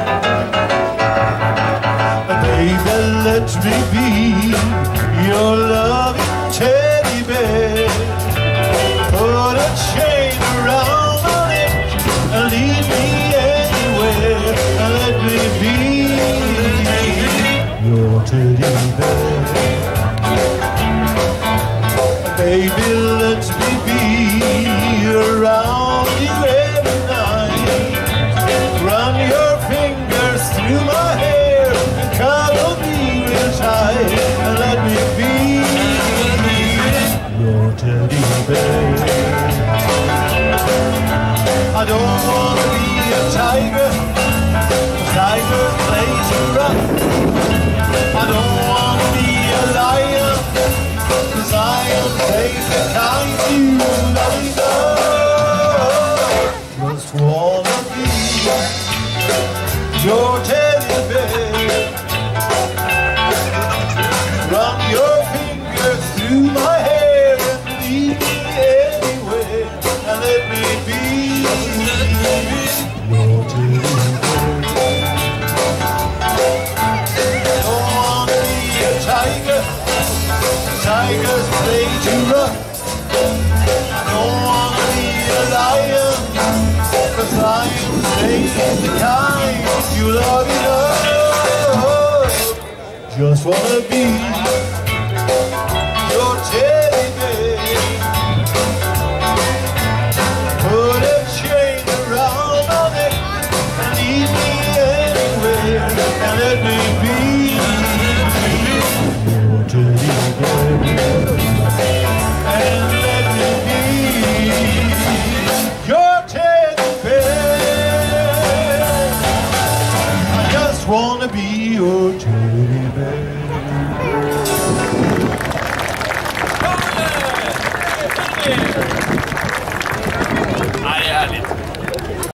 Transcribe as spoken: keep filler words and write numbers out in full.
Baby, let me be your loving teddy bear. Put a chain around my neck and lead me anywhere. Let me be your teddy bear. Baby, let me be around you every night. Run your fingers through my hair and cuddle me real tight. Let me be your teddy bear. I don't want to be a tiger, 'cause tigers play too rough. I don't want to be a lion, 'cause lions take the kind you love enough. Just wanna be your teddy bear. Run your fingers through my hair and lead me anywhere. And let me be your teddy bear. I don't wanna be a tiger, tigers play too rough. I don't wanna be a lion, 'cause lions take the kind you love enough. Just wanna be your teddy bear. Put a chain around my neck and lead me anywhere. And let me be your teddy bear. And let me be your teddy bear. I just wanna be your teddy bear. Ja, det är härligt.